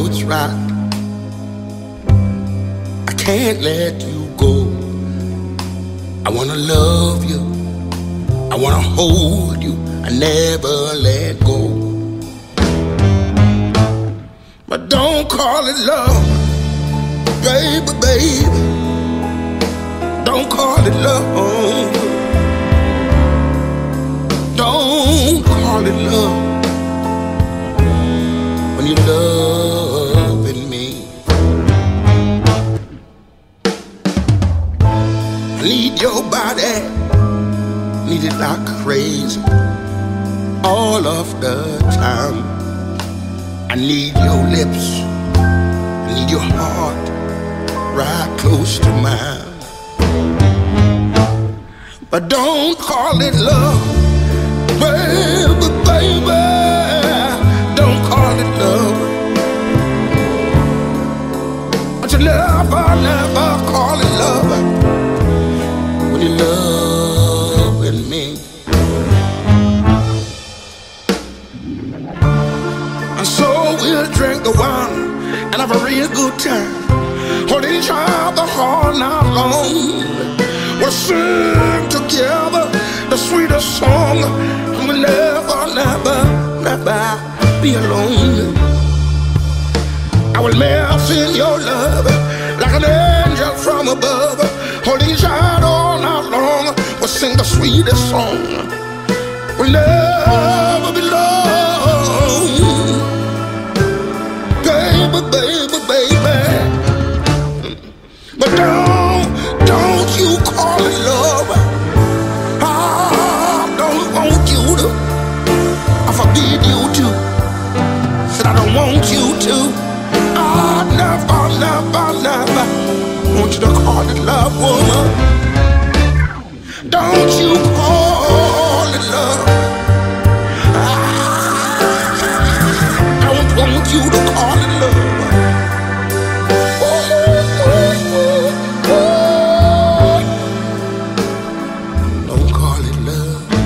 it's right. I can't let you go. I wanna love you, I wanna hold you, I never let go. But don't call it love, baby, baby. Don't call it love. Don't call it love when you're loving me. I need your body, need it like crazy, all of the time. I need your lips, I need your heart right close to mine. But don't call it love, baby, baby. Don't call it love. But you never, never call it love when you're loving me. And so we'll drink the wine and have a real good time, holding each other all night long. We'll sing together the sweetest song, and we'll never, never, never be alone. I will melt in your love like an angel from above, holding each other all night long. We'll sing the sweetest song, we'll never be alone. Baby, baby, baby. But don't you call it love. I don't want you to, I forbid you to, said I don't want you to. I never, never, never want you to call it love, woman. Don't you call it love. I don't want you to call it love. Don't call it love.